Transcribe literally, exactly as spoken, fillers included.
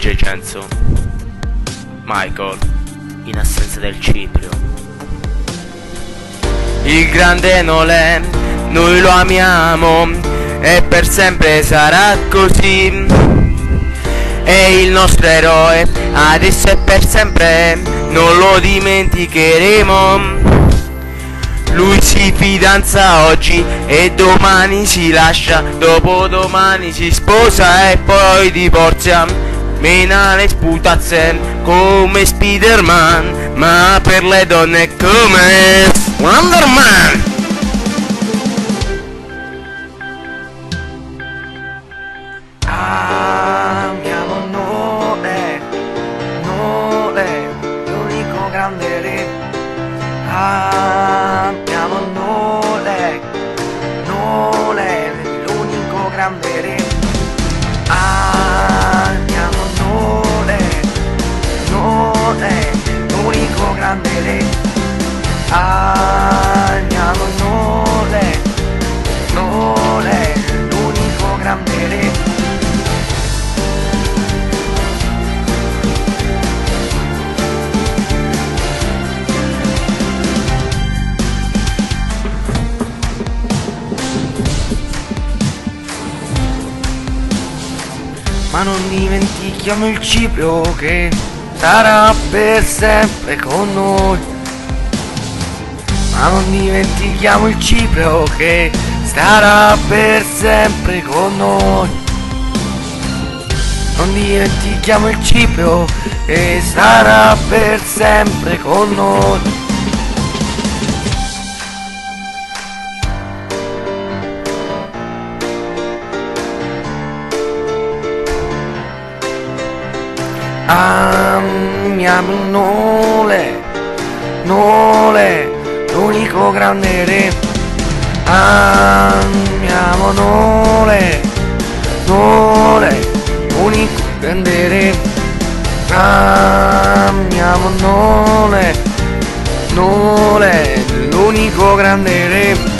D J Cenzo, Michael, in assenza del Ciprio. Il grande Nolè, noi lo amiamo e per sempre sarà così. È il nostro eroe, adesso e per sempre, non lo dimenticheremo. Lui si fidanza oggi e domani si lascia, dopodomani si sposa e poi divorzia. Mena le sputazze come Spider-Man, ma per le donne è come Wonder Man. Amiamo Nolè, Nolè, l'unico grande re. Amiamo Nolè, Nolè, l'unico grande re. Amiamo Nolè, Nolè, l'unico grande re. Amiamo Nolè, Nolè, l'unico grande re. Ma non dimentichiamo il Ciprio che sarà per sempre con noi. Ma non dimentichiamo il Ciprio che starà per sempre con noi. Non dimentichiamo il Ciprio che starà per sempre con noi. Amiamo Nolè, Nolè, l'unico grande re. Amiamo Nolè, Nolè, l'unico grande re. Amiamo Nolè, Nolè, l'unico grande re.